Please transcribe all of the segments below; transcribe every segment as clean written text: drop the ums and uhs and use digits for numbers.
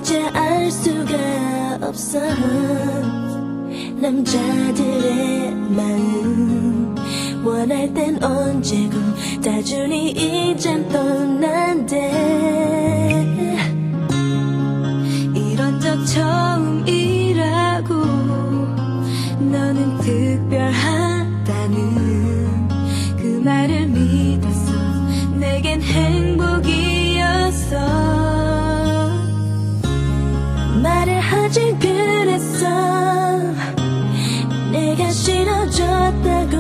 이제 알 수가 없어. 남자들의 마음 원할 땐 언제고 다 주니 이젠 떠난대. 이런 적 처음이라고. 너는 특별하다는 그 말을 믿었어. 내겐 행복이었어. 말을 하지 그랬어. 내가 싫어졌다고.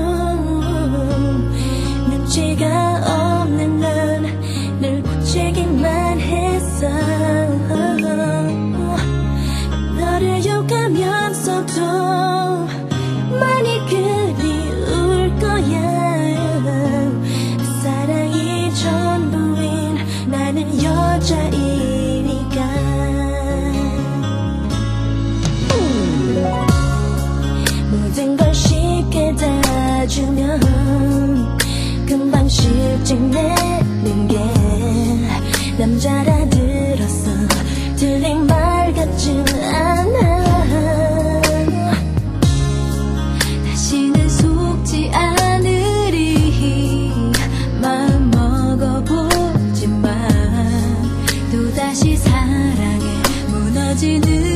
눈치가 없는 넌 늘 부채기만 했어. 너를 욕하면서도 많이 그리울 거야. 사랑이 전부인 나는 여자이니까. 모든 걸 쉽게 다 주면 금방 실증내는 게 남자라 들었어. 들린 말 같진 않아. 다시는 속지 않으리 마음 먹어보지만 또다시 사랑에 무너지는